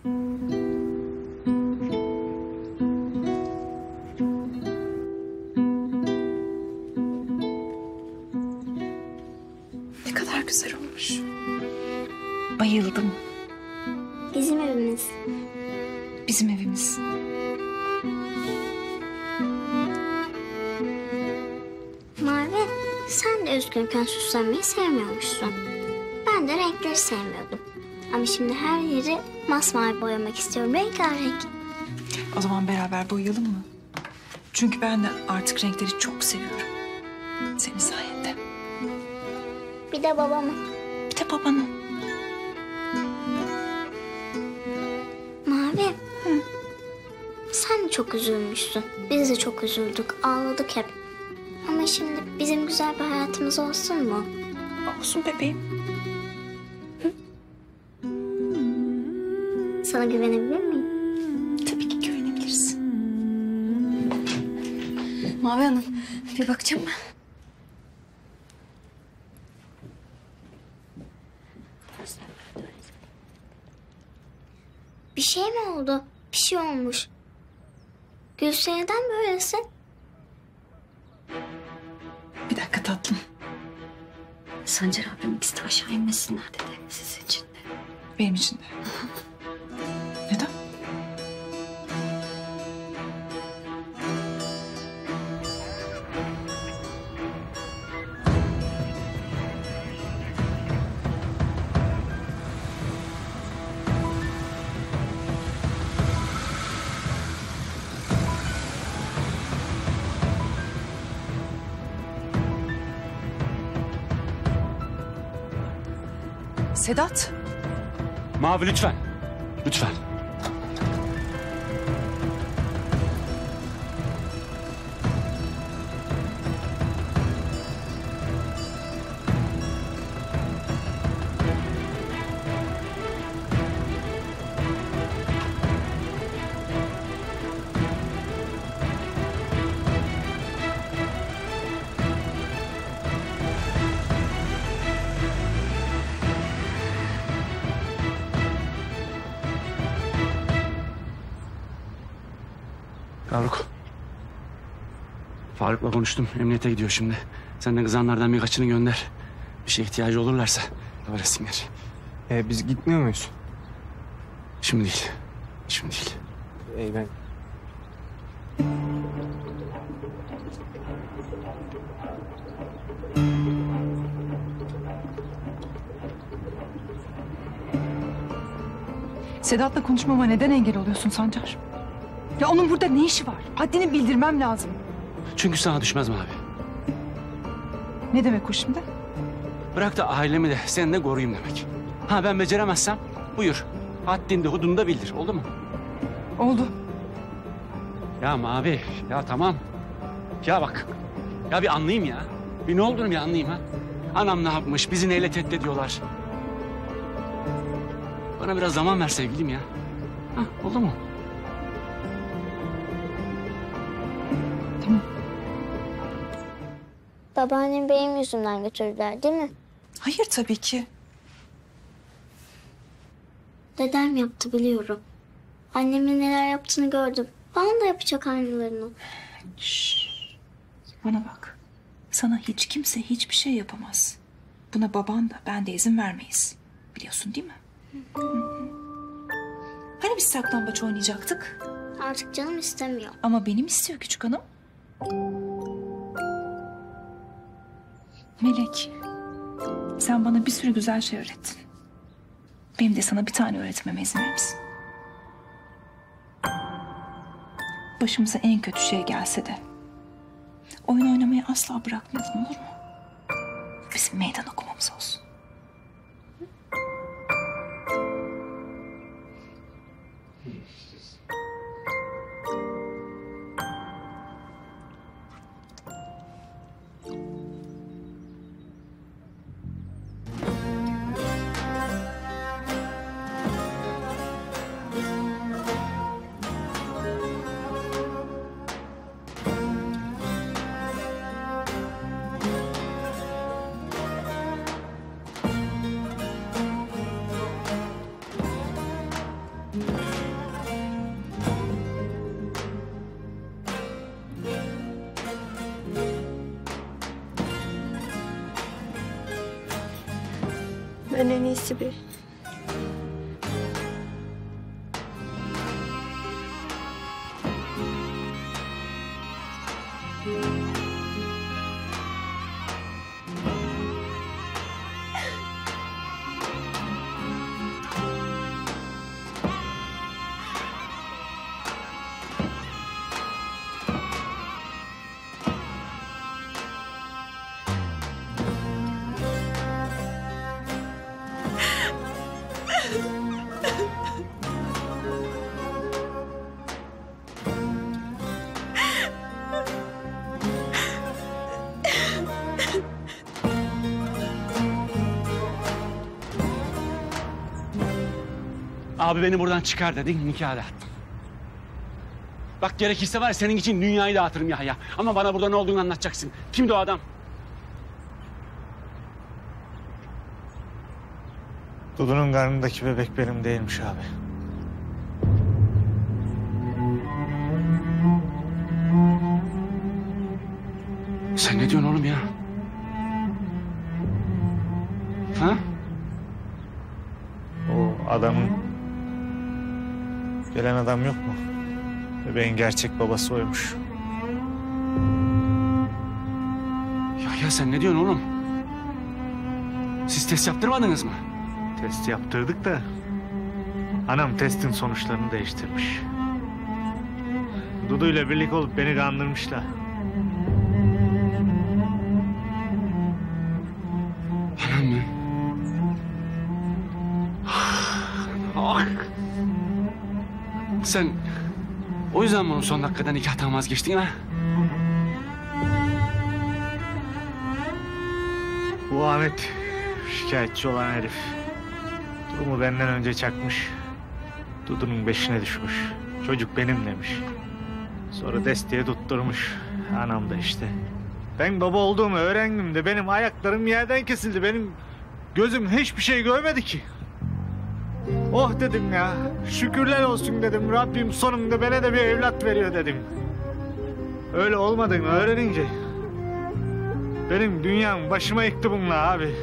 Ne kadar güzel olmuş. Bayıldım. Bizim evimiz. Bizim evimiz. Mavi, sen de üzgünken süslenmeyi sevmiyormuşsun. Ben de renkleri sevmiyordum. Ama şimdi her yeri masmavi boyamak istiyorum. Rengarenk. O zaman beraber boyayalım mı? Çünkü ben de artık renkleri çok seviyorum. Senin sayende. Bir de babamın. Bir de babanın. Mavi. Hı. Sen de çok üzülmüşsün. Biz de çok üzüldük. Ağladık hep. Ama şimdi bizim güzel bir hayatımız olsun mu? Olsun bebeğim. Sana güvenebilir miyim? Tabii ki güvenebilirsin. Mavi Hanım, bir bakacağım mı? Bir şey mi oldu? Bir şey olmuş. Gülse neden böylesin? Bir dakika tatlım. Sancar abim ikisi de aşağı inmesinler dedi sizin için de. Benim için de. Neden? Sedat. Mavi lütfen. Lütfen. Faruk. Faruk'la konuştum. Emniyete gidiyor şimdi. Sen de kızanlardan birkaçını gönder. Bir şeye ihtiyacı olurlarsa öğretsinler. Biz gitmiyor muyuz? Şimdi değil. Şimdi değil. Ben... Sedat'la konuşmama neden engel oluyorsun Sancar? Ya onun burada ne işi var? Haddini bildirmem lazım. Çünkü sana düşmez mi abi? Ne demek o şimdi? Bırak da ailemi de seni de koruyayım demek. Ha ben beceremezsem buyur. Haddinde hududunda bildir. Oldu mu? Oldu. Ya Mavi. Ya tamam. Ya bak. Ya bir anlayayım ya. Bir ne olduğunu bir anlayayım ha. Anam ne yapmış? Bizi neyle tehdit ediyorlar? Bana biraz zaman ver sevgilim ya. Ha, oldu mu? Tamam. Babaannem benim yüzümden götürdüler değil mi? Hayır tabii ki. Dedem yaptı biliyorum. Annemin neler yaptığını gördüm. Bana da yapacak aynılarını. Şşş. Bana bak. Sana hiç kimse hiçbir şey yapamaz. Buna baban da ben de izin vermeyiz. Biliyorsun değil mi? Hı. Hani biz saklambaç oynayacaktık? Artık canım istemiyor. Ama benim istiyor küçük hanım. Melek, sen bana bir sürü güzel şey öğrettin. Benim de sana bir tane öğretmeme izin verir misin? Başımıza en kötü şey gelse de oyun oynamayı asla bırakmayalım, olur mu? Bizim meydan okumamız olsun. Ben en iyisi bir... Abi beni buradan çıkar dedin, nikahı dağıttım. Bak gerekirse var ya senin için dünyayı dağıtırım Yahya. Ama bana burada ne olduğunu anlatacaksın. Kimdi o adam? Dudu'nun karnındaki bebek benim değilmiş abi. Sen ne diyorsun oğlum ya? Ha? O adamın... Gelen adam yok mu? Bebeğin gerçek babası oymuş. Yahya sen ne diyorsun oğlum? Siz test yaptırmadınız mı? Test yaptırdık da... Anam testin sonuçlarını değiştirmiş. Dudu ile birlik olup beni kandırmışlar. Anam mı? Ah! Sen o yüzden mi onu son dakikada nikahtan vazgeçtin ha? Bu Ahmet şikayetçi olan herif. Durumu benden önce çakmış. Dudu'nun beşine düşmüş. Çocuk benim demiş. Sonra desteğe tutturmuş. Anam da işte. Ben baba olduğumu öğrendim de benim ayaklarım yerden kesildi. Benim gözüm hiçbir şey görmedi ki. Oh dedim ya. Şükürler olsun dedim. Rabbim sonunda bana da bir evlat veriyor dedim. Öyle olmadığını öğrenince benim dünyam başıma yıktı bununla abi.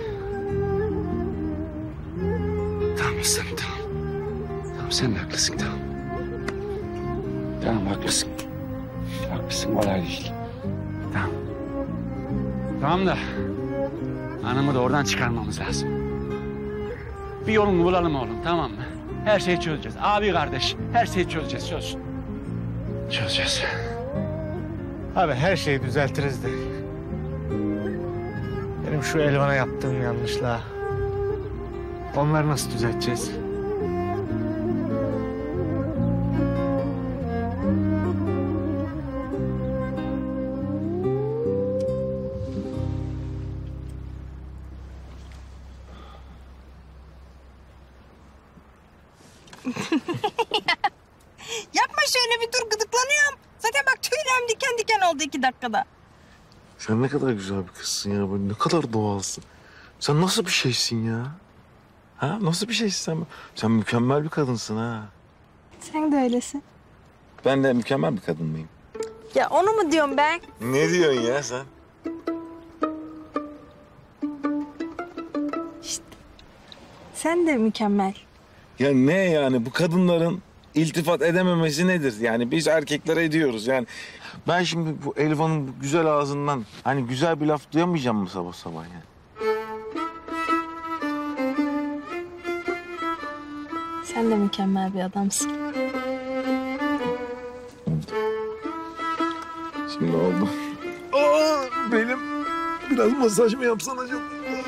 Tamam sen tamam. Tamam sen de haklısın tamam. Tamam haklısın. Haklısın kolay değil. Tamam. Tamam da anamı da oradan çıkarmamız lazım. Bir yolunu bulalım oğlum tamam mı? Her şeyi çözeceğiz. Abi kardeş her şeyi çözeceğiz söz. Çözeceğiz. Abi her şeyi düzeltiriz de. Benim şu Elvan'a yaptığım yanlışla. Onları nasıl düzelteceğiz? Yapma şöyle bir dur gıdıklanıyorum. Zaten bak tüylerim diken diken oldu 2 dakikada. Sen ne kadar güzel bir kızsın ya. Böyle ne kadar doğalsın. Sen nasıl bir şeysin ya? Ha? Nasıl bir şeysin sen? Sen mükemmel bir kadınsın ha. Sen de öylesin. Ben de mükemmel bir kadın mıyım? Ya onu mu diyorum ben? Ne diyorsun ya sen? Sen de mükemmel. Ya ne yani bu kadınların iltifat edememesi nedir? Yani biz erkekler ediyoruz yani. Ben şimdi bu Elvan'ın bu güzel ağzından hani güzel bir laf duyamayacağım mı sabah sabah yani? Sen de mükemmel bir adamsın. Şimdi oldu. Aa, benim biraz masaj mı yapsan acaba?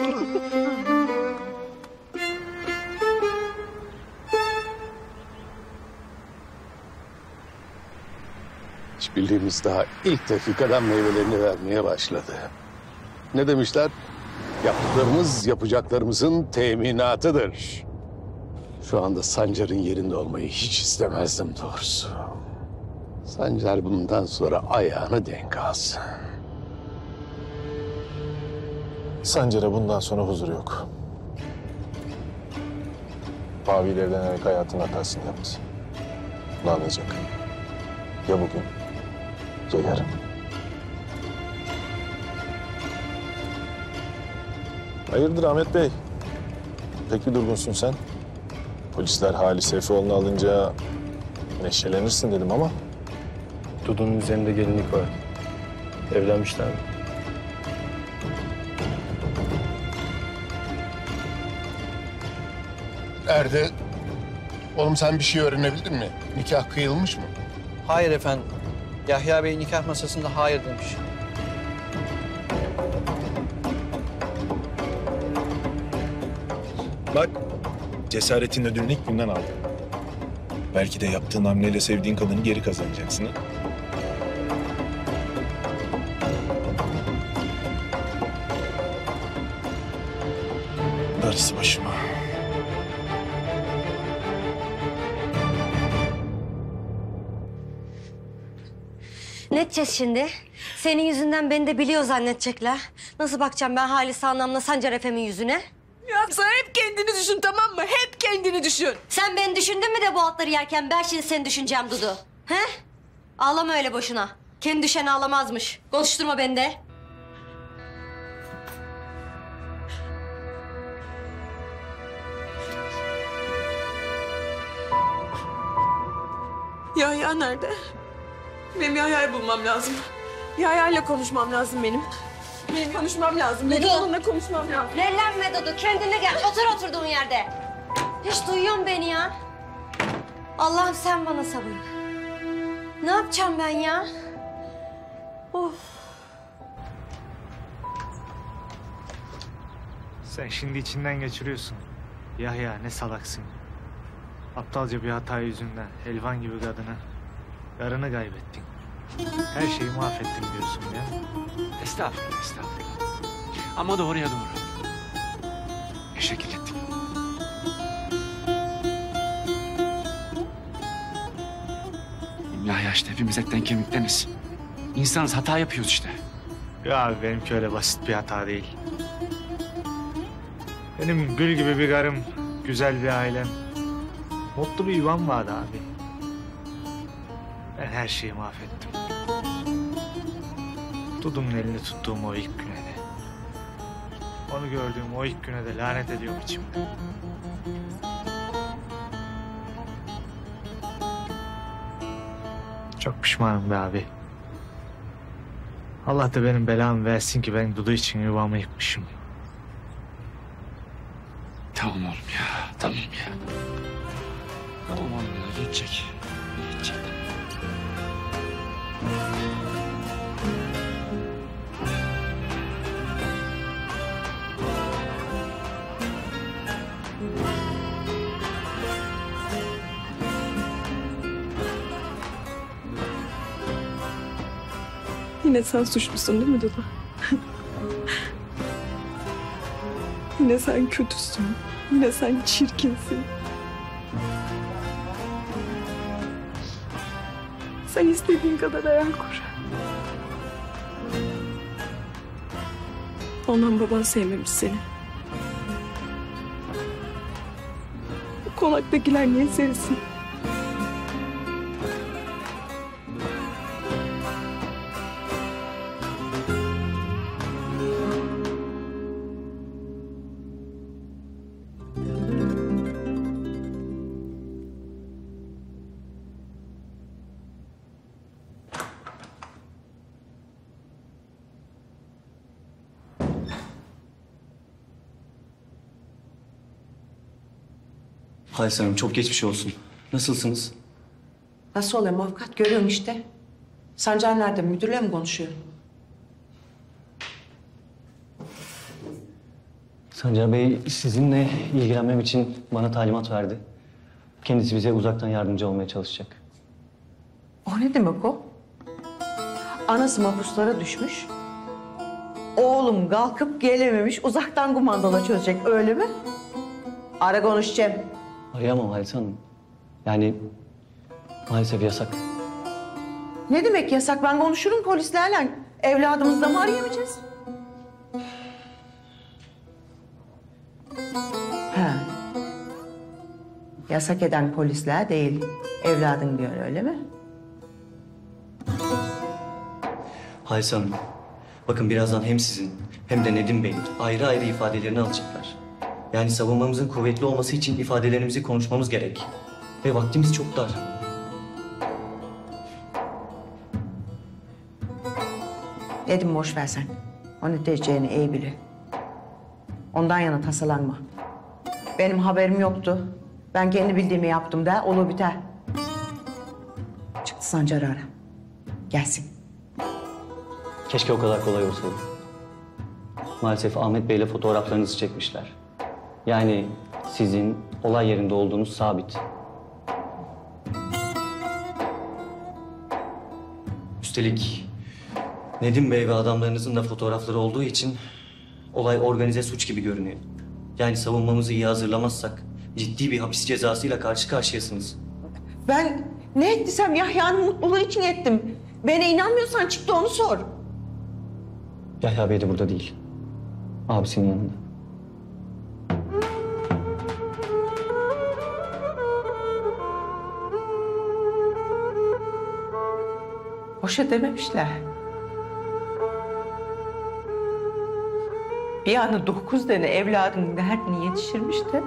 İşbirliğimiz daha ilk dakikadan meyvelerini vermeye başladı. Ne demişler? Yaptıklarımız yapacaklarımızın teminatıdır. Şu anda Sancar'ın yerinde olmayı hiç istemezdim doğrusu. Sancar bundan sonra ayağını denk alsın. Sancar'a bundan sonra huzur yok. Pavi'yle evlenerek hayatının hatasını yaptı. Bunu anlayacak. Ya bugün ya yarın. Hayırdır Ahmet Bey? Pek bir durgunsun sen. Polisler Halis Seyfoğlu'nu alınca neşelenirsin dedim ama... Dudu'nun üzerinde gelinlik var. Evlenmişler mi? Erde, oğlum sen bir şey öğrenebildin mi? Nikah kıyılmış mı? Hayır efendim. Yahya Bey nikah masasında hayır demiş. Bak, cesaretin ödülünü ilk günden aldın. Belki de yaptığın hamleyle sevdiğin kadını geri kazanacaksın. Ha? Darısı başıma. Ne edeceğiz şimdi? Senin yüzünden beni de biliyor zannedecekler. Nasıl bakacağım ben Halis Anam'la Sancar Efem'in yüzüne? Ya sen hep kendini düşün, tamam mı? Hep kendini düşün. Sen beni düşündün mü de bu atları yerken ben şimdi seni düşüneceğim Dudu? He? Ağlama öyle boşuna. Kendi düşen ağlamazmış. Konuşturma beni de. Yahya nerede? Benim Yahya'yı bulmam lazım. Yahya'yla konuşmam lazım benim. Benim konuşmam lazım. Benim onunla konuşmam lazım. Lellenme Dudu, kendine gel. Otur oturduğun yerde. Hiç duyuyor musun beni ya? Allah'ım sen bana sabır ver. Ne yapacağım ben ya? Of. Sen şimdi içinden geçiriyorsun. Yahya ne salaksın. Aptalca bir hata yüzünden Elvan gibi kadını, karını kaybettin. Her şeyi mahvettin diyorsun ya. Estağfurullah, estağfurullah. Ama doğruya doğru. Teşekkür ettim. Yahya işte hepimiz etten kemikteniz. İnsanız, hata yapıyoruz işte. Ya benimki öyle basit bir hata değil. Benim gül gibi bir karım, güzel bir ailem, mutlu bir yuvam vardı abi. Ben her şeyi mahvettim. Dudu'nun elini tuttuğum o ilk güne de, onu gördüğüm o ilk güne de lanet ediyorum içimde. Çok pişmanım be abi. Allah da benim belamı versin ki ben Dudu için yuvamı yıkmışım. Tamam oğlum ya, tamam ya. Tamam oğlum ya, geçecek. Geçecek. Yine sen suçlusun değil mi Dudu? Yine sen kötüsün. Yine sen çirkinsin. Sen istediğin kadar hayal kur. Anan baban sevmemiş seni. Bu konaktakiler niye sevsin? Halis Hanım çok geçmiş olsun. Nasılsınız? Nasıl olayım avukat? Görüyorum işte. Sancar nerede? Müdürle mi konuşuyor? Sancar Bey sizinle ilgilenmem için bana talimat verdi. Kendisi bize uzaktan yardımcı olmaya çalışacak. O ne demek o? Anası mahpuslara düşmüş. Oğlum kalkıp gelememiş. Uzaktan kumandala çözecek öyle mi? Ara konuşacağım. Arayamam Halis Hanım. Yani maalesef yasak. Ne demek yasak? Ben konuşurum polislerle. Evladımızı da mı arayamayacağız? Ha. Yasak eden polisler değil. Evladın diyor öyle mi? Halis Hanım, bakın birazdan hem sizin hem de Nedim Bey'in ayrı ayrı ifadelerini alacaklar. Yani savunmamızın kuvvetli olması için ifadelerimizi konuşmamız gerek. Ve vaktimiz çok dar. Dedim boş ver sen. O ne diyeceğini iyi bile. Ondan yana tasalanma. Benim haberim yoktu. Ben kendi bildiğimi yaptım da olur biter. Çıktı Sancar'ı ara. Gelsin. Keşke o kadar kolay olsaydı. Maalesef Ahmet Bey'le fotoğraflarınızı çekmişler. Yani sizin olay yerinde olduğunuz sabit. Üstelik Nedim Bey ve adamlarınızın da fotoğrafları olduğu için olay organize suç gibi görünüyor. Yani savunmamızı iyi hazırlamazsak ciddi bir hapis cezasıyla karşı karşıyasınız. Ben ne ettiysem Yahya'nın mutluluğu için ettim. Bana inanmıyorsan çık da onu sor. Yahya Bey de burada değil. Abisinin yanında. Boşa dememişler. Bir ana 9 tane evladın derdini yetiştirmiş de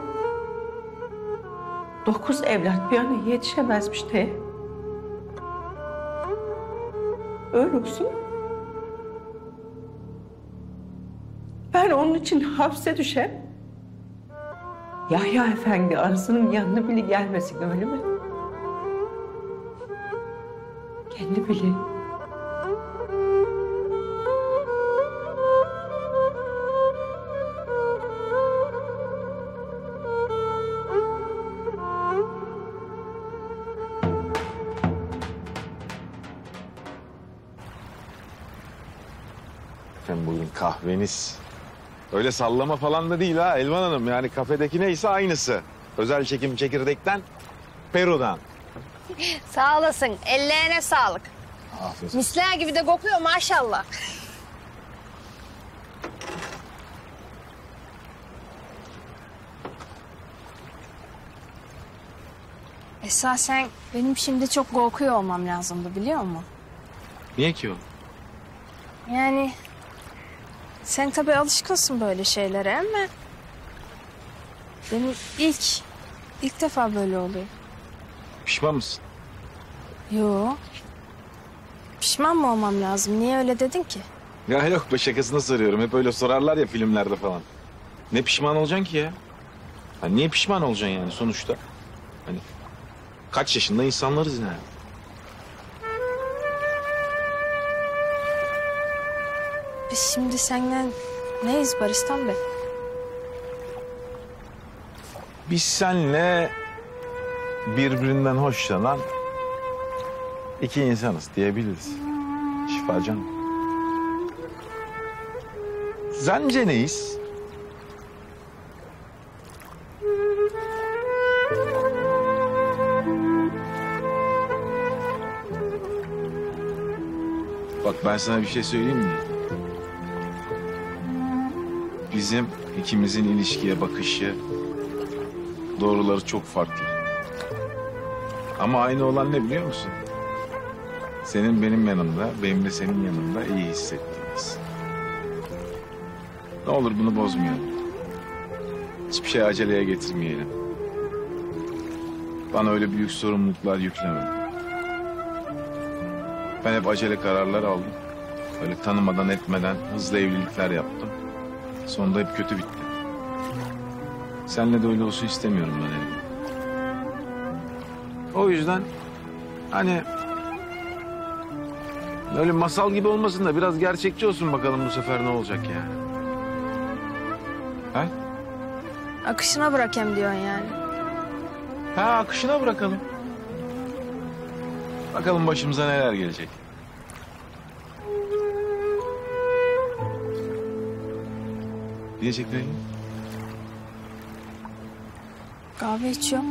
9 evlat bir ana yetişemezmiş de. Öyle olsun. Ben onun için hapse düşem. Yahya Efendi arasının yanına bile gelmesin öyle mi? Kendi bile. Efendim buyurun kahveniz. Öyle sallama falan da değil ha Elvan Hanım. Yani kafedeki neyse aynısı. Özel çekim çekirdekten, Peru'dan. Sağ olasın. Ellerine sağlık. Afiyet. Misler gibi de kokuyor maşallah. Esasen benim şimdi çok korkuyor olmam lazımdı biliyor musun? Niye ki o? Yani sen tabii alışkınsın böyle şeylere ama benim ilk defa böyle oluyor. Pişman mısın? Yo. Pişman mı olmam lazım? Niye öyle dedin ki? Ya yok be şakasına soruyorum. Hep öyle sorarlar ya filmlerde falan. Ne pişman olacaksın ki ya? Hani niye pişman olacaksın yani sonuçta? Hani kaç yaşında insanlarız yani. Biz şimdi senden neyiz Baristan Bey? Biz senle birbirinden hoşlanan iki insanız diyebiliriz. Şifacan. Sence neyiz? Bak ben sana bir şey söyleyeyim mi? Bizim ikimizin ilişkiye bakışı, doğruları çok farklı. Ama aynı olan ne biliyor musun? Senin benim yanımda, benim de senin yanında iyi hissettiğimiz. Ne olur bunu bozmayalım. Hiçbir şey aceleye getirmeyelim. Bana öyle büyük sorumluluklar yükleme. Ben hep acele kararlar aldım. Öyle tanımadan etmeden hızlı evlilikler yaptım. Sonunda hep kötü bitti. Seninle de öyle olsun istemiyorum ben Elif. O yüzden hani öyle masal gibi olmasın da biraz gerçekçi olsun bakalım bu sefer ne olacak yani. Ha? Akışına bırakayım diyorsun yani. Ha akışına bırakalım. Bakalım başımıza neler gelecek. Diyeceklerim. Kahve içiyorum.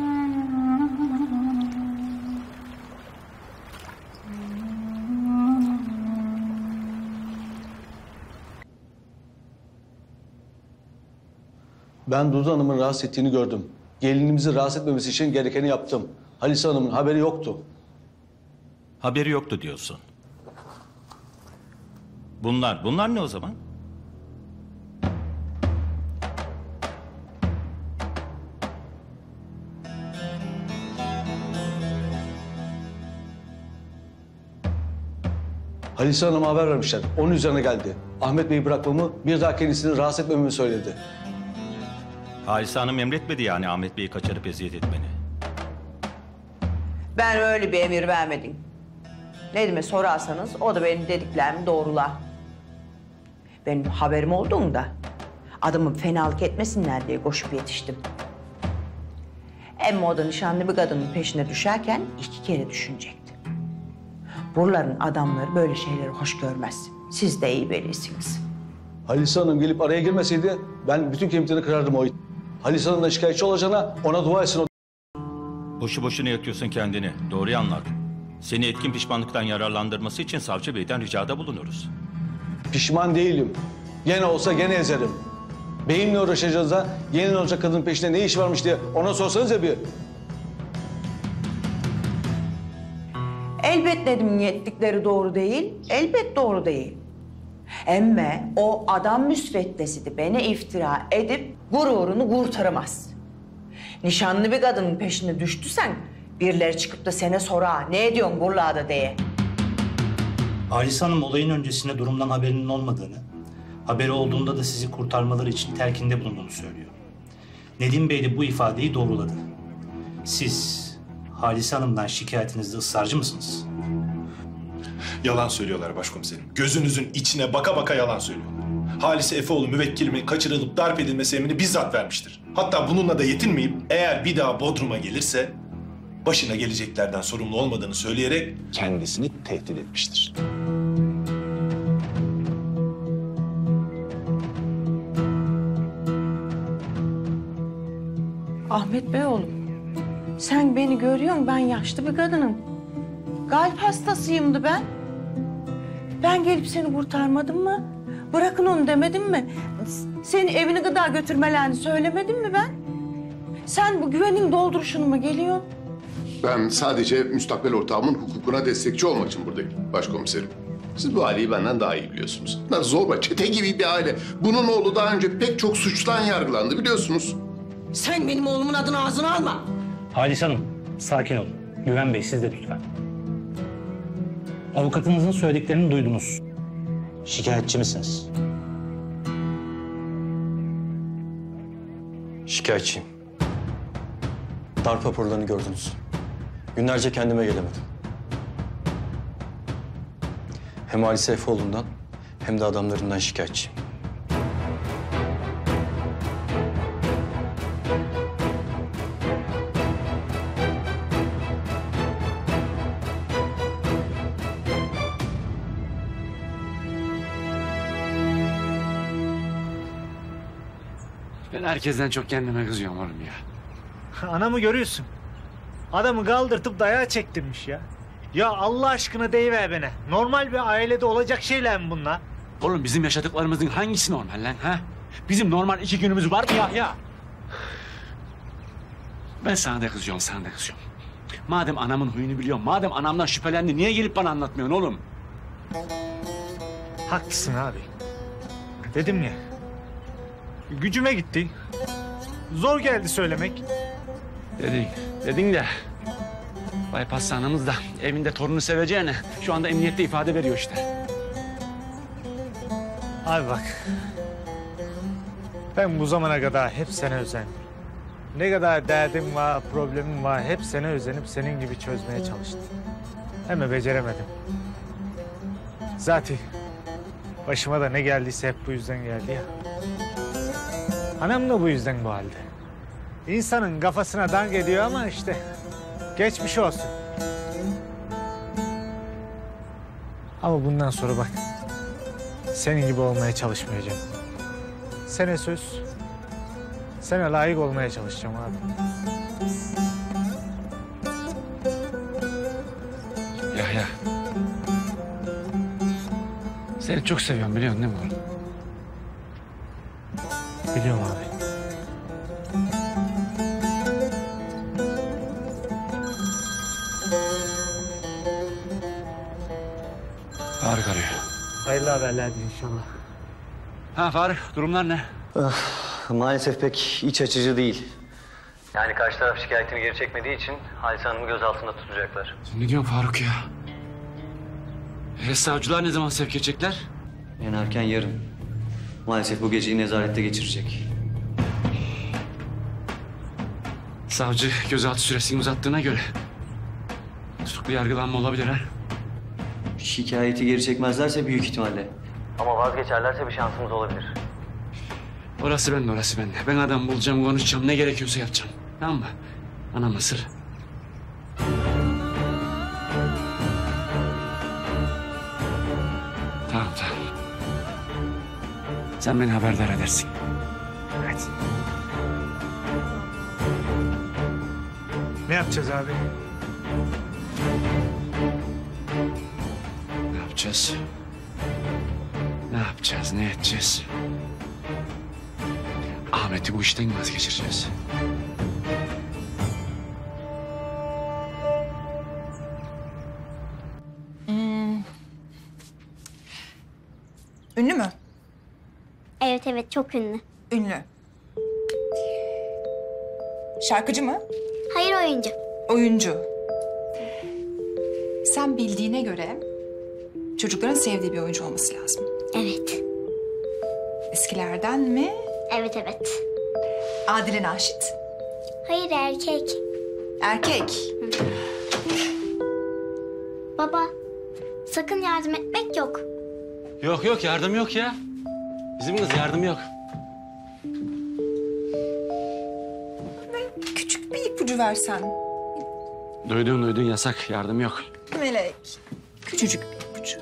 Ben Dudu Hanım'ın rahatsız ettiğini gördüm. Gelinimizi rahatsız etmemesi için gerekeni yaptım. Halise Hanım'ın haberi yoktu. Haberi yoktu diyorsun. Bunlar ne o zaman? Halise Hanım'a haber vermişler. Onun üzerine geldi. Ahmet Bey'i bırakmamı, bir daha kendisini rahatsız etmememi söyledi. Halise Hanım emretmedi yani Ahmet Bey'i kaçırıp eziyet etmeni. Ben öyle bir emir vermedim. Nedim'e sorarsanız o da benim dediklerimi doğrular. Benim haberim olduğunda adamın fenalık etmesinler diye koşup yetiştim. Ama o da nişanlı bir kadının peşine düşerken 2 kere düşünecekti. Buraların adamları böyle şeyleri hoş görmez. Siz de iyi bilisiniz. Halise Hanım gelip araya girmeseydi ben bütün kemiklerini kırardım o it. Halise Hanım'dan şikayetçi olacağına ona dua etsin o. Boşu boşuna yakıyorsun kendini. Doğruyu anlat. Seni etkin pişmanlıktan yararlandırması için savcı beyden ricada bulunuruz. Pişman değilim. Gene olsa gene ezerim. Beyimle uğraşacağız da yeni olacak kadının peşinde ne iş varmış diye ona sorsanız ya bir. Elbet Nedim'in ettikleri doğru değil, elbet doğru değil. Emme o adam müsveddesiydi. Beni iftira edip gururunu kurtaramaz. Nişanlı bir kadının peşine düştüsen birileri çıkıp da sana sorar ne ediyorsun buralarda diye. Halise Hanım olayın öncesinde durumdan haberinin olmadığını, haberi olduğunda da sizi kurtarmaları için telkinde bulunduğunu söylüyor. Nedim Bey de bu ifadeyi doğruladı. Siz Halise Hanım'dan şikayetinizde ısrarcı mısınız? Yalan söylüyorlar başkomiserim. Gözünüzün içine baka baka yalan söylüyorlar. Halise Efeoğlu müvekkilimin kaçırılıp darp edilmesi emrini bizzat vermiştir. Hatta bununla da yetinmeyip eğer bir daha Bodrum'a gelirse başına geleceklerden sorumlu olmadığını söyleyerek kendisini tehdit etmiştir. Ahmet Bey oğlum, sen beni görüyorsun, ben yaşlı bir kadınım. Kalp hastasıyımdı ben. Ben gelip seni kurtarmadım mı? Bırakın onu demedim mi? Seni evine gıda götürmelerini söylemedim mi ben? Sen bu güvenin dolduruşunu mu geliyorsun? Ben sadece müstakbel ortağımın hukukuna destekçi olmak için buradayım başkomiserim. Siz bu aileyi benden daha iyi biliyorsunuz. Bunlar zorba, çete gibi bir aile. Bunun oğlu daha önce pek çok suçtan yargılandı biliyorsunuz. Sen benim oğlumun adını ağzına alma. Halise Hanım, sakin olun. Güven Bey, siz de lütfen. Avukatınızın söylediklerini duydunuz. Şikayetçi misiniz? Şikayetçiyim. Darp raporlarını gördünüz. Günlerce kendime gelemedim. Hem Halise Efeoğlu'ndan hem de adamlarından şikayetçiyim. Ben herkesten çok kendime kızıyorum oğlum ya. Anamı görüyorsun. Adamı kaldırtıp dayağı çektirmiş ya. Ya Allah aşkına deyiver bana. Normal bir ailede olacak şeyler mi bunlar? Oğlum bizim yaşadıklarımızın hangisi normal lan ha? Bizim normal 2 günümüz var mı ya? Ben sana da kızıyorum, sana da kızıyorum. Madem anamın huyunu biliyorum, madem anamdan şüphelendi, niye gelip bana anlatmıyorsun oğlum? Haklısın abi. Dedim ya. Gücüme gitti. Zor geldi söylemek. Dedin de... Bypass anamız da evinde torunu seveceğine şu anda emniyette ifade veriyor işte. Abi bak. Ben bu zamana kadar hep sana özendim. Ne kadar derdim var, problemim var, hep sana özenip senin gibi çözmeye çalıştım. Ama beceremedim. Zaten başıma da ne geldiyse hep bu yüzden geldi ya. Anam da bu yüzden bu halde. İnsanın kafasına dank ediyor ama işte geçmiş olsun. Ama bundan sonra bak, senin gibi olmaya çalışmayacağım. Sana söz, sana layık olmaya çalışacağım abi. Ya. Seni çok seviyorum biliyorsun değil mi oğlum? Biliyorum abi. Faruk arıyor. Hayırlı haberlerdi inşallah. Ha Faruk, durumlar ne? Maalesef pek iç açıcı değil. Yani karşı taraf şikayetini geri çekmediği için Halise Hanım'ı gözaltında tutacaklar. Ne diyorsun Faruk ya? Savcılar ne zaman sevk edecekler? En erken yarın. Maalesef bu geceyi nezarette geçirecek. Savcı gözaltı süresini uzattığına göre tutuklu yargılanma olabilir ha. Şikayeti geri çekmezlerse büyük ihtimalle. Ama vazgeçerlerse bir şansımız olabilir. Orası bende, orası bende. Ben adam bulacağım, konuşacağım, ne gerekiyorsa yapacağım. Tamam mı? Anam ısır. Tamam, tamam. Sen beni haberdar edersin. Hadi. Ne yapacağız abi? Ne yapacağız? Ne yapacağız, ne edeceğiz? Ahmet'i bu işten vazgeçireceğiz. Ünlü mü? Evet evet çok ünlü. Ünlü. Şarkıcı mı? Hayır oyuncu. Oyuncu. Sen bildiğine göre çocukların sevdiği bir oyuncu olması lazım. Evet. Eskilerden mi? Evet evet. Adile Naşit. Hayır erkek. Erkek. Baba sakın yardım etmek yok. Yok yok, yardım yok ya. Bizim kız yardım yok. Küçük bir ipucu versen. Duydun yasak, yardım yok. Melek. Küçücük bir ipucu.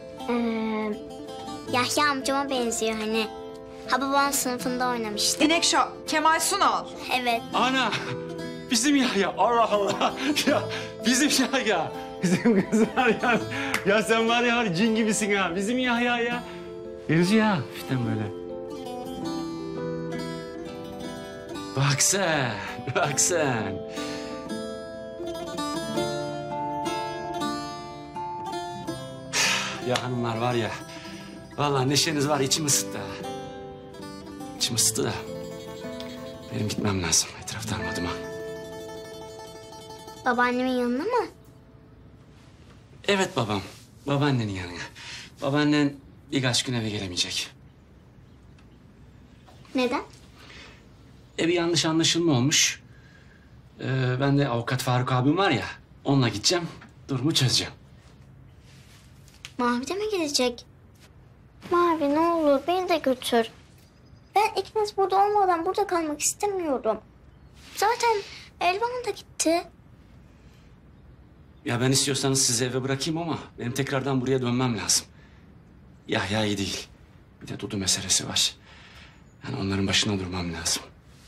Yahya amcama benziyor hani. Ha babam sınıfında oynamıştı. İnek Şah, Kemal Sunal. Evet. Ana! Bizim Yahya, Allah Allah! Ya bizim Yahya! Bizim kız var ya. Ya sen var ya, cin gibisin ha. Bizim Yahya ya. Benziyor ya, hafiften böyle. Bak sen, bak sen. Ya hanımlar var ya, vallahi neşeniz var, içim ısıttı ha. İçim ısıttı da benim gitmem lazım. Etraf darmadım ha. Babaannemin yanına mı? Evet babam, babaannenin yanına. Babaannen birkaç gün eve gelemeyecek. Neden? Bir yanlış anlaşılma olmuş. Ben de avukat Faruk abim var ya, onunla gideceğim, durumu çözeceğim. Mavi de mi gidecek? Mavi ne olur beni de götür. Ben ikiniz burada olmadan burada kalmak istemiyorum. Zaten Elvan da gitti. Ya ben istiyorsanız sizi eve bırakayım ama benim tekrardan buraya dönmem lazım. Yahya iyi değil. Bir de Dudu meselesi var. Yani onların başına durmam lazım.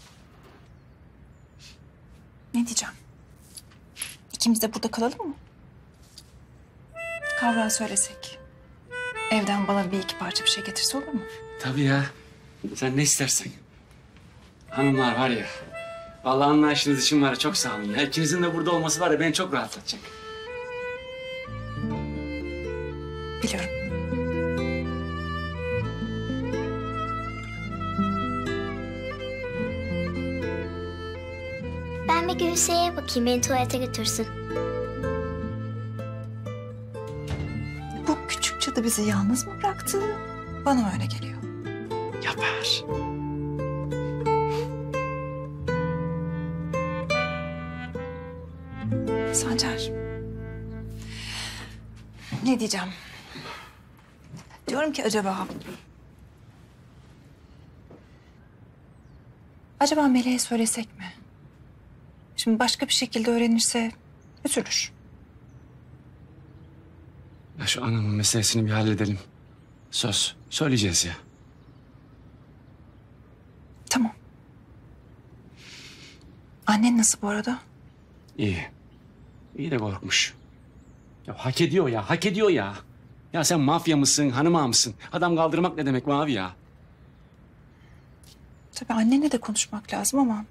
Ne diyeceğim? İkimiz de burada kalalım mı? Kavrağa söylesek. Evden bana bir iki parça bir şey getirse olur mu? Tabii ya. Sen ne istersen. Hanımlar var ya. Vallahi anlayışınız için var ya, çok sağ olun ya. İkinizin de burada olması var ya, beni çok rahatlatacak. Biliyorum. Ben bir Gülse'ye bakayım beni tuvalete götürsün. Bu küçük cadı bizi yalnız mı bıraktı? Bana mı öyle geliyor? Yapar. Sancar. Ne diyeceğim? Diyorum ki acaba... Acaba Meleğe söylesek mi? Şimdi başka bir şekilde öğrenirse üzülür. Ya şu anamın meselesini bir halledelim. Söz. Söyleyeceğiz ya. Tamam. Annen nasıl bu arada? İyi. İyi de korkmuş. Ya hak ediyor ya, hak ediyor ya. Ya sen mafya mısın, hanım ağa mısın? Adam kaldırmak ne demek Mavi ya? Tabii annenle de konuşmak lazım ama...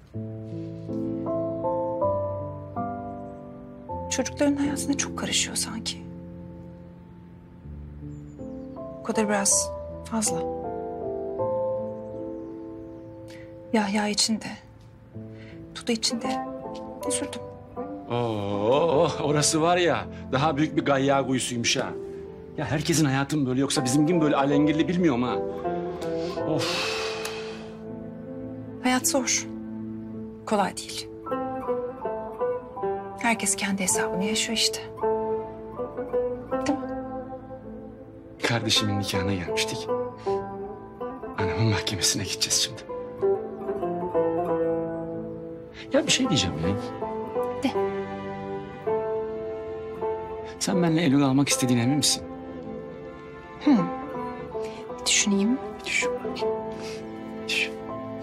Çocukların hayatına çok karışıyor sanki. Bu kadar biraz fazla. Yahya için de, Dudu için de üzüldüm. Oo, orası var ya, daha büyük bir gayya kuyusuymuş ha. Ya herkesin hayatı mı böyle yoksa bizim gibi böyle alengirli bilmiyorum ha. Of. Hayat zor. Kolay değil. Herkes kendi hesabını yaşıyor işte. Kardeşimin nikahına gelmiştik. Anamın mahkemesine gideceğiz şimdi. Ya bir şey diyeceğim ya. De. Sen benimle Eylül almak istediğine emin misin? Bir düşüneyim. Düşün. Düşün.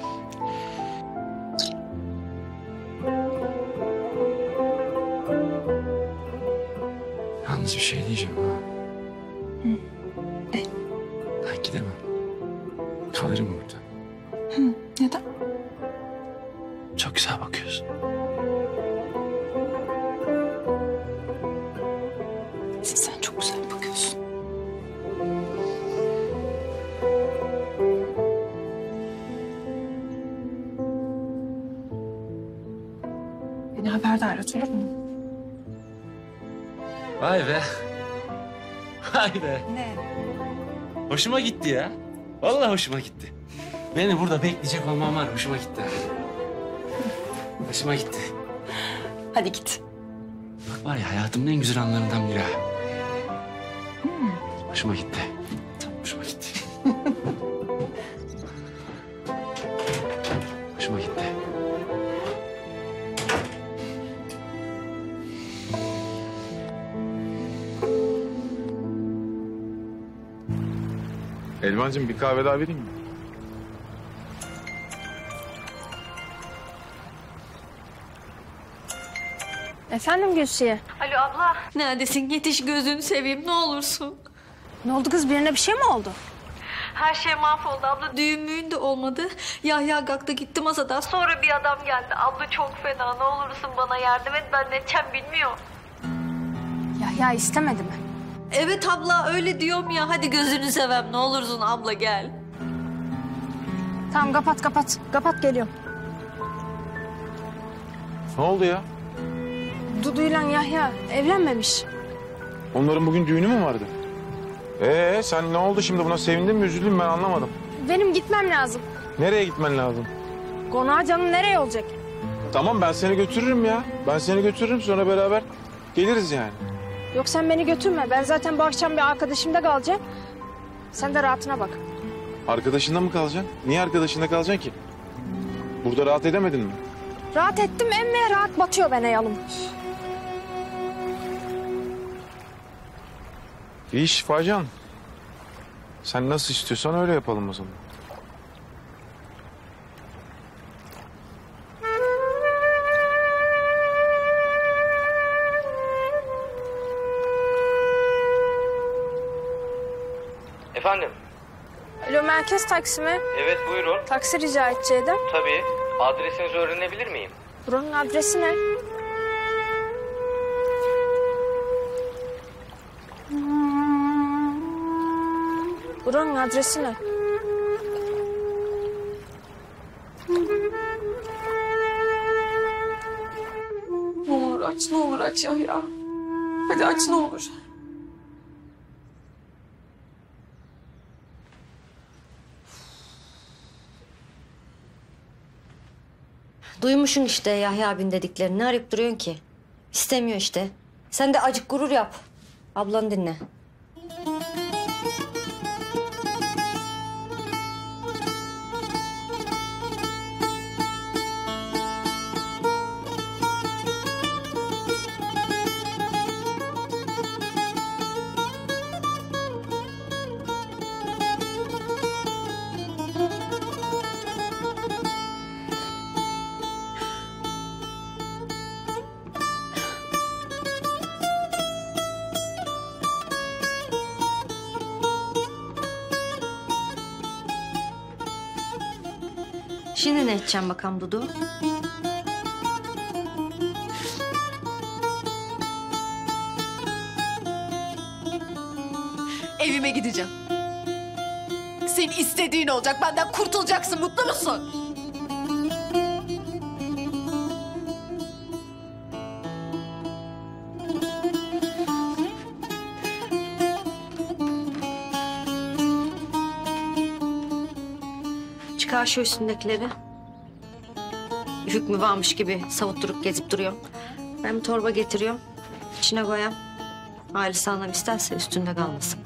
Yalnız bir şey diyeceğim ha. De. Ben gidemem. Kalırım burada. Neden? Çok güzel bakıyorsun. Sen çok güzel bakıyorsun. Beni haberdar et, olur mu? Vay be. Vay be. Ne? Hoşuma gitti ya. Vallahi hoşuma gitti. Beni burada bekleyecek olmam var. Hoşuma gitti. Hoşuma gitti. Hadi git. Bak var ya hayatımın en güzel anlarından biri ha. Hoşuma gitti. Hoşuma gitti. Hoşuma gitti. Elvancığım bir kahve daha vereyim mi? Efendim Gülsiye? Alo abla. Neredesin? Yetiş gözünü seveyim ne olursun. Ne oldu kız? Birine bir şey mi oldu? Her şey mahvoldu abla. Düğün müğün de olmadı. Yahya kalktı gitti masadan. Sonra bir adam geldi. Abla çok fena. Ne olursun bana yardım et. Ben ne edeceğim bilmiyorum. Yahya istemedi mi? Evet abla öyle diyorum ya. Hadi gözünü seveyim. Ne olursun abla gel. Tamam kapat kapat. Kapat geliyorum. Ne oldu ya? Dudu'yla Yahya evlenmemiş. Onların bugün düğünü mü vardı? Sen ne oldu şimdi buna sevindin mi üzüldün mü ben anlamadım. Benim gitmem lazım. Nereye gitmen lazım? Konağa canım nereye olacak? Tamam ben seni götürürüm ya. Ben seni götürürüm sonra beraber geliriz yani. Yok sen beni götürme. Ben zaten bu akşam bir arkadaşımda kalacağım. Sen de rahatına bak. Arkadaşında mı kalacaksın? Niye arkadaşında kalacaksın ki? Burada rahat edemedin mi? Rahat ettim emme rahat batıyor bana yalım. İyi Şifacan. Sen nasıl istiyorsan öyle yapalım o zaman. Efendim? Alo merkez taksi mi? Evet buyurun. Taksi rica edecektim. Tabii. Adresinizi öğrenebilir miyim? Buranın adresi ne? Buranın adresi ne? Ne olur aç, ne olur aç Yahya. Hadi aç ne olur. Duymuşsun işte Yahya abin dediklerini. Ne arayıp duruyorsun ki? İstemiyor işte. Sen de acık gurur yap. Ablanı dinle. Şimdi ne edeceğim bakalım Dudu? Evime gideceğim. Senin istediğin olacak. Benden kurtulacaksın. Mutlu musun? Çıkar şu üstündekileri. Hükmü varmış gibi savutturup gezip duruyor. Ben bir torba getiriyorum. İçine koyayım. Ailesi anlam isterse üstünde kalmasın.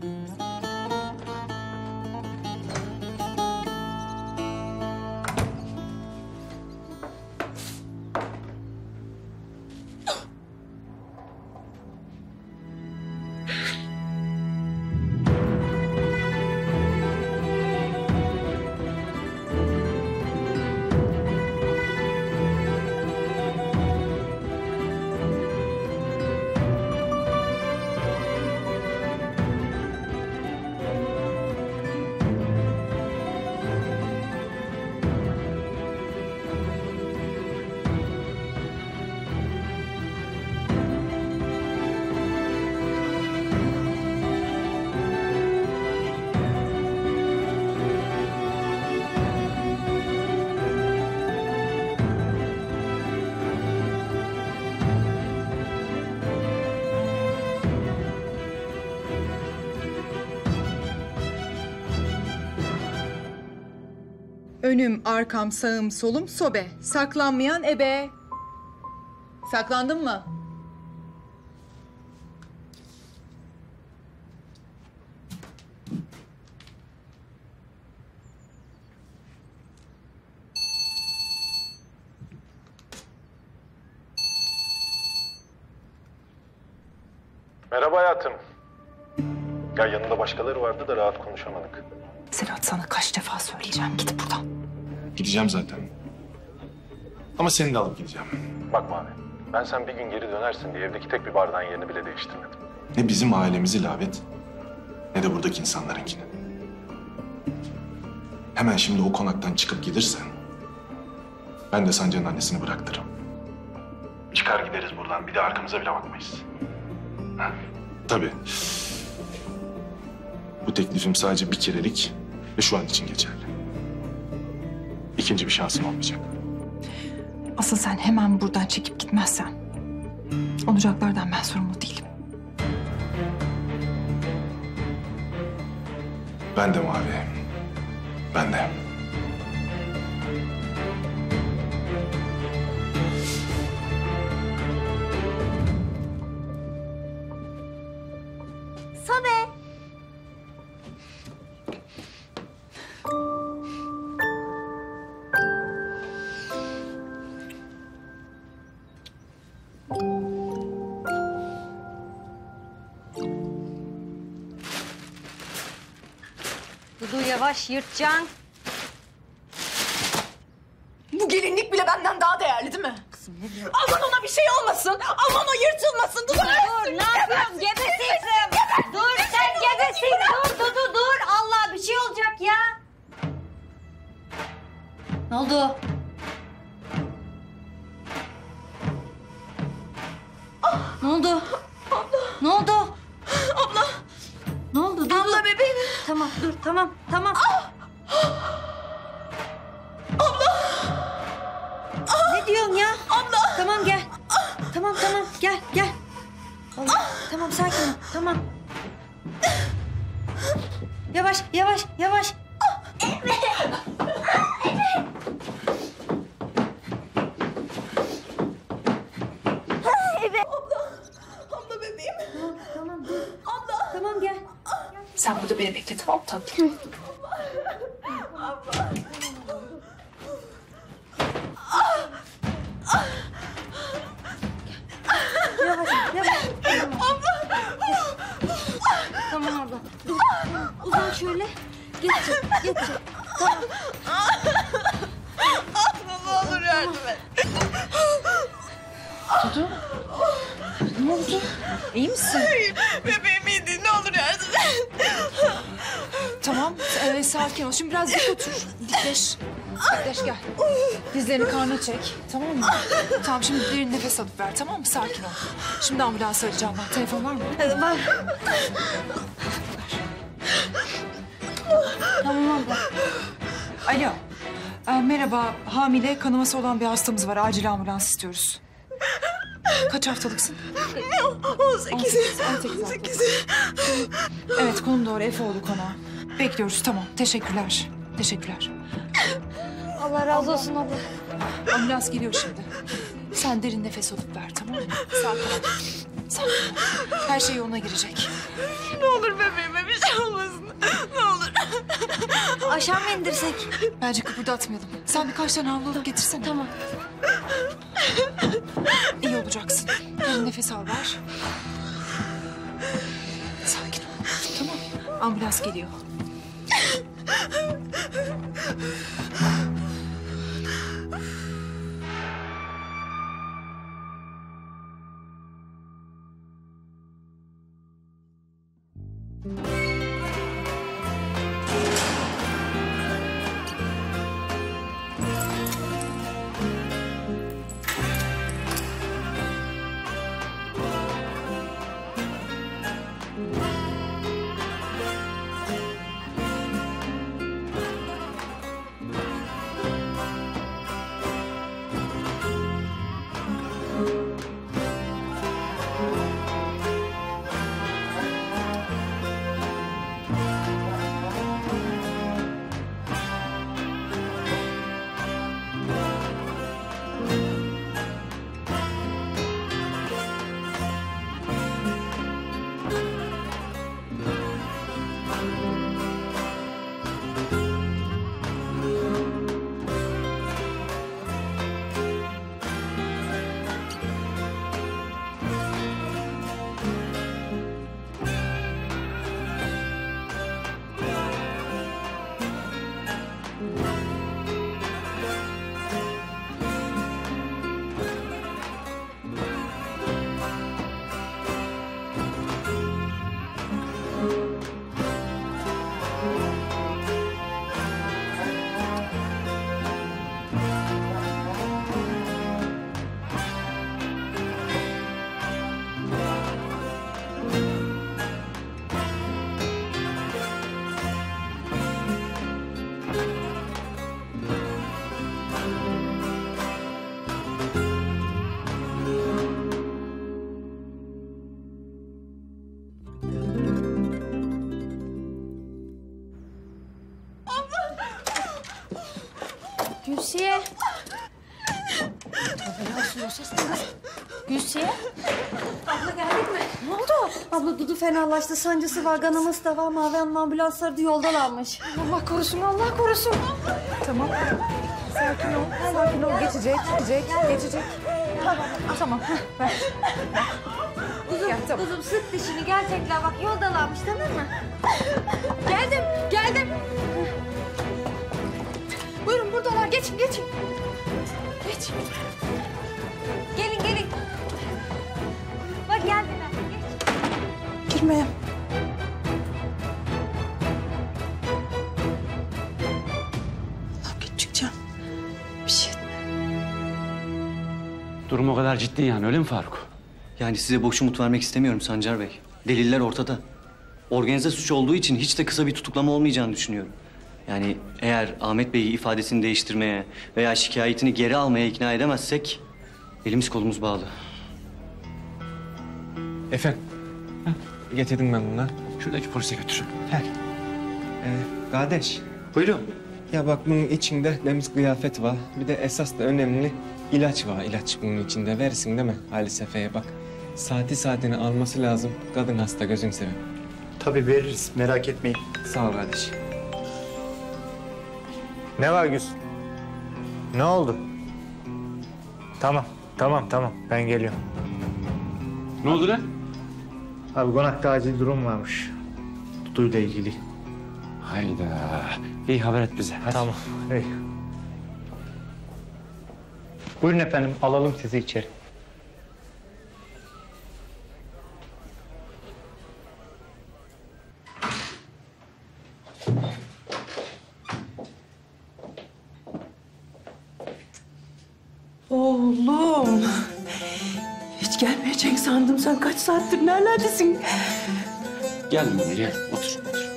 Önüm, arkam, sağım, solum, sobe. Saklanmayan ebe. Saklandın mı? Merhaba hayatım. Ya yanında başkaları vardı da rahat konuşamadık. Sedat, sana kaç defa söyleyeceğim, git buradan. Gideceğim zaten. Ama seni de alıp gideceğim. Bakma abi. Ben sen bir gün geri dönersin diye evdeki tek bir bardağın yerini bile değiştirmedim. Ne bizim ailemizi ilave ne de buradaki insanlarınkini. Hemen şimdi o konaktan çıkıp gidersen ben de Sancar'ın annesini bıraktırırım. Çıkar gideriz buradan. Bir de arkamıza bile bakmayız. Ha, tabii. Bu teklifim sadece bir kerelik ve şu an için geçerli. İkinci bir şansım olmayacak. Asıl sen hemen buradan çekip gitmezsen olacaklardan ben sorumlu değilim. Ben de Mavi. Ben de. Sobe. Dudu yavaş yırtacaksın. Bu gelinlik bile benden daha değerli değil mi? Kızım ne diyor? Aman ona bir şey olmasın. Aman o yırtılmasın. Dur, Dur ne yapıyorsun? Gebesin. Dur sen gebesin. Dur Dudu dur. Allah bir şey olacak ya. Ne oldu? Ne oldu? Ne oldu? Abla. Ne oldu? Dudu? Abla bebeğim. Tamam dur tamam. Ne diyorsun ya? Abla. Tamam gel. Tamam gel. Allah, tamam sakin ol. Tamam. Yavaş. Abla bebeğim. Tamam dur. Abla. Tamam gel. Sen burada beni bekle, tamam mı tatlım? Abla. Yavaş. Abla. Tamam abla. Dur. Uzan şöyle. Geçecek. Tamam. Abla ne olur yardım et. Dudu. Ne oldu? İyi misin? Hayır, bebeğim iyi değil. Ne olur yardım et. Tamam, sakin ol. Şimdi biraz dik otur. Dikleş. Dikleş gel. Dizlerini karnına çek. Tamam mı? Tamam, şimdi derin nefes alıp ver. Tamam mı? Sakin ol. Şimdi ambulans arayacağım ben. Telefon var mı? Var. Tamam abla. Alo. Merhaba. Hamile, kanaması olan bir hastamız var. Acil ambulans istiyoruz. Kaç haftalıksın? 18. Evet, konum doğru. Efeoğlu konağı. Bekliyoruz. Tamam. Teşekkürler. Teşekkürler. Allah razı olsun abla. Ambulans geliyor şimdi. Sen derin nefes alıp ver, tamam mı? Sakin ol. Sakin ol. Her şey yoluna girecek. Ne olur bebeğime bir şey olmasın. Ne olur. Aşağı mı indirsek? Bence kıpırdatmayalım. Sen birkaç tane havlu alıp getirsene. Tamam. İyi olacaksın. Derin nefes al, ver. Sakin ol. Tamam. Ambulans geliyor. Gülsiye. Tövbe nasıl ses kız? Gülsiye. Abla geldik mi? Ne oldu? Abla Dudu fenalaştı. Sancısı var, kanaması da var. Mavi Hanım ambulansları da yoldalarmış. Allah korusun, Allah korusun. Tamam. Sakin ol. Sakin ol. Geçecek. Geçecek. Tamam. Ver. Kuzum sık dişini gerçekten bak yoldalarmış, tamam mı? Geldim. Buyurun buradalar. Geçin. Geç. Gelin. Bak geldiler. Geç. Girme. Allah geç çıkacağım. Bir şey etme. Durum o kadar ciddi yani, öyle mi Faruk? Yani size boş umut vermek istemiyorum Sancar Bey. Deliller ortada. Organize suç olduğu için hiç de kısa bir tutuklama olmayacağını düşünüyorum. Yani eğer Ahmet Bey'i ifadesini değiştirmeye veya şikayetini geri almaya ikna edemezsek elimiz kolumuz bağlı. Efendim. Getirdim ben bunları. Şuradaki polise götür. Gel. Kardeş. Buyurun. Ya bak bunun içinde temiz kıyafet var. Bir de esas da önemli ilaç var. İlaç bunun içinde. Verirsin değil mi Halis Efe'ye bak. Saatini alması lazım. Kadın hasta, gözünü seveyim. Tabii veririz, merak etmeyin. Sağ ol kardeş. Ne var Güz? Ne oldu? Tamam. Ben geliyorum. Ne oldu lan? Abi konakta acil durum varmış. Dudu'yla ilgili. Hayda. İyi haber et bize. Hadi. Tamam. Hey. Buyurun efendim, alalım sizi içeri. Oğlum. Hiç gelmeyecek sandım. Sen kaç saattir nerelerdesin? Gel Mine, gel. Otur.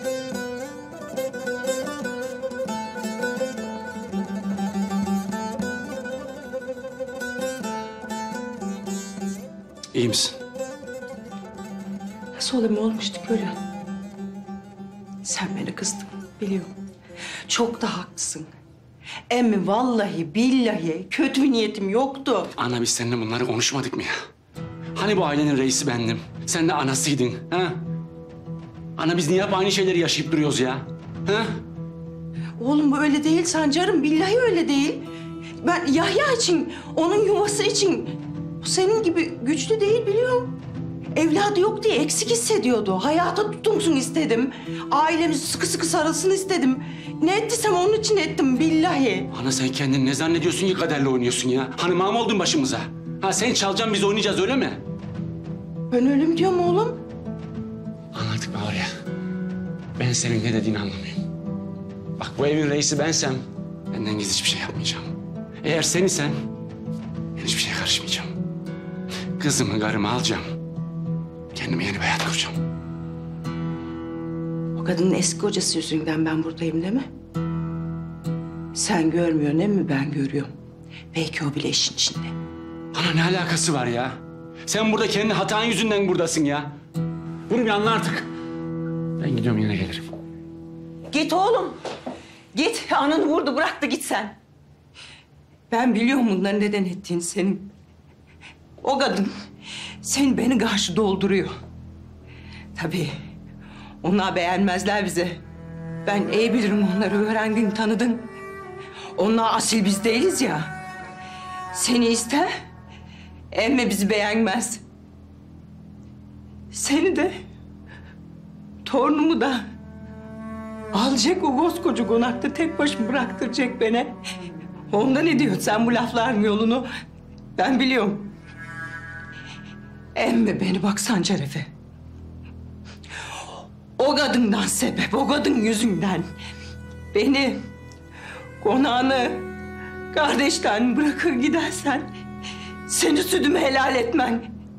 İyi misin? Nasıl olayım olmuştu görüyorsun. Sen beni kızdın biliyorum. çok da haklısın. Emmi vallahi billahi kötü bir niyetim yoktu. Ana biz seninle bunları konuşmadık mı ya? Hani bu ailenin reisi bendim. Sen de anasıydın. Ha? Ana biz niye hep aynı şeyleri yaşayıp duruyoruz ya? Ha? Oğlum bu öyle değil Sancar'ım. Billahi öyle değil. Ben Yahya için, onun yuvası için senin gibi güçlü değil biliyorum. Evladı yok diye eksik hissediyordu. Hayata tutunsun istedim. Ailemiz sıkı sıkı sarılsın istedim. Ne ettiysem onun için ettim billahi. Ana sen kendini ne zannediyorsun ki kaderle oynuyorsun ya? Hanıma mı oldun başımıza? Ha sen çalacaksın biz oynayacağız öyle mi? Ben öyle mi diyorum oğlum? Anladık mı var ya? Ben senin ne dediğini anlamıyorum. Bak bu evin reisi bensem benden gizli hiçbir şey yapmayacağım. Eğer sen isen ben hiçbir şeye karışmayacağım. Kızımı karımı alacağım. Kendime yeni bir hayat kuracağım. O kadının eski kocası yüzünden ben buradayım değil mi? Sen görmüyorsun değil mi? Ben görüyorum. Belki o bile işin içinde. Ana ne alakası var ya? Sen burada kendi hatan yüzünden buradasın ya. Bunu bir anla artık. Ben gidiyorum yine gelirim. Git oğlum. Git. Ananı vurdu bıraktı git sen. Ben biliyorum bunları neden ettiğini senin. O kadın sen beni karşı dolduruyor. Tabii onlar beğenmezler bizi. Ben iyi bilirim onları öğrendin tanıdın. Onlar asil biz değiliz ya. Seni ister, emme bizi beğenmez. Seni de, torunumu da alacak o koskoca konakta tek başıma bıraktıracak beni. Onda ne diyor sen bu lafların yolunu? Ben biliyorum. Emme beni bak Sancar Efe. O kadından sebep, o kadın yüzünden beni, konağını, kardeşlerini bırakır gidersen seni sütümü helal etmen.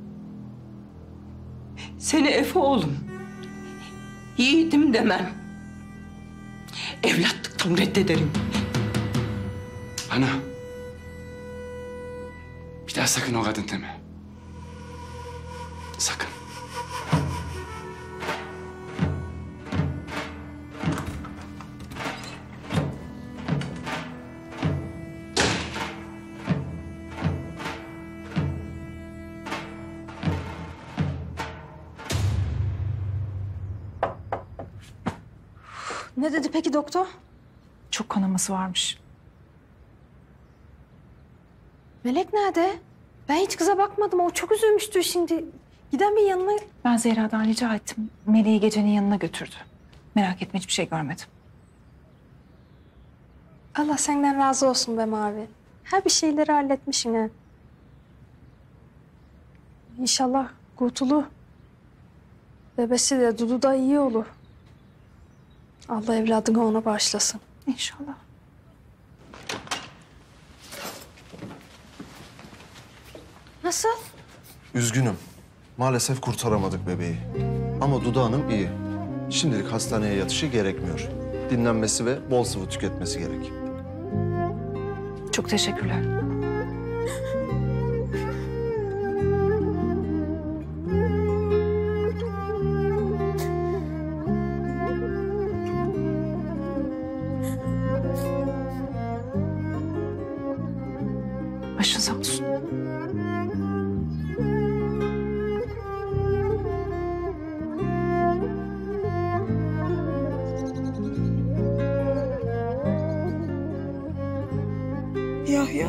Seni Efe oğlum, yiğidim demem. Evlatlıktan reddederim. Ana. Bir daha sakın o kadın deme. Sakın. Ne dedi peki doktor? Çok kanaması varmış. Melek nerede? Ben hiç kıza bakmadım. O çok üzülmüştü şimdi. Giden bir yanına... Ben Zehra'dan rica ettim. Melek'i gecenin yanına götürdü. Merak etme hiçbir şey görmedim. Allah senden razı olsun be Mavi. Her bir şeyleri halletmişsin ha. İnşallah kurtulur. Bebesi de Dudu da iyi olur. Allah evladını ona bağışlasın. İnşallah. Nasıl? Üzgünüm. Maalesef kurtaramadık bebeği. Ama Dudu Hanım iyi. Şimdilik hastaneye yatışı gerekmiyor. Dinlenmesi ve bol sıvı tüketmesi gerek. Çok teşekkürler. Başın sağ olsun. Yahya.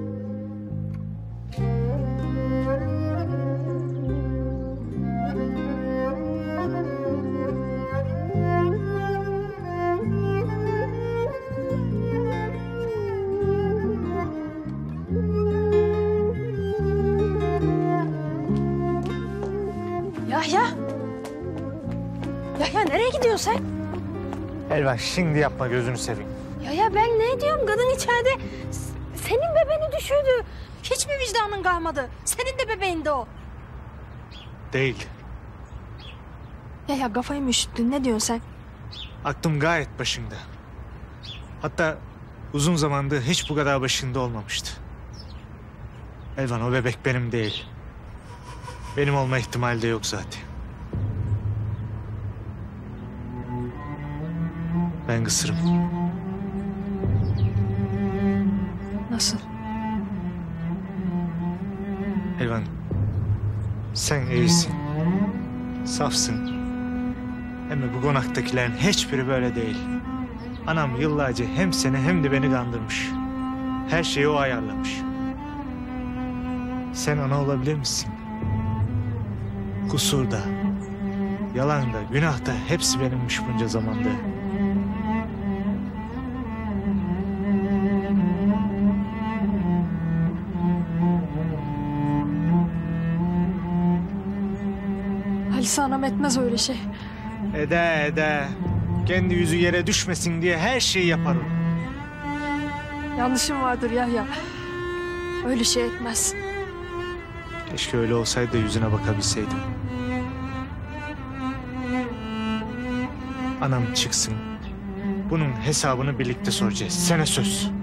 Yahya. Yahya nereye gidiyorsun sen? Elvan şimdi yapma gözünü seveyim. Ya ben ne diyorum? Kadın içeride senin bebeğini düşürdü. Hiç mi vicdanın kalmadı? Senin de bebeğin de o. Değil. Ya kafayı mı üşüttün? Ne diyorsun sen? Aklım gayet başında. Hatta uzun zamandır hiç bu kadar başında olmamıştı. Elvan o bebek benim değil. Benim olma ihtimali de yok zaten. Ben kısırım. Elvan, sen iyisin, safsın. Ama bu konaktakilerin hiçbiri böyle değil. Anam yıllarca hem seni hem de beni kandırmış. Her şeyi o ayarlamış. Sen ana olabilir misin? Kusur da, yalan da, günah da hepsi benimmiş bunca zamanda. Halise anam etmez öyle şey. Ede. Kendi yüzü yere düşmesin diye her şeyi yapar o. Yanlışım vardır Yahya. Öyle şey etmez. Keşke öyle olsaydı da yüzüne bakabilseydim. Anam çıksın. Bunun hesabını birlikte soracağız. Sana söz.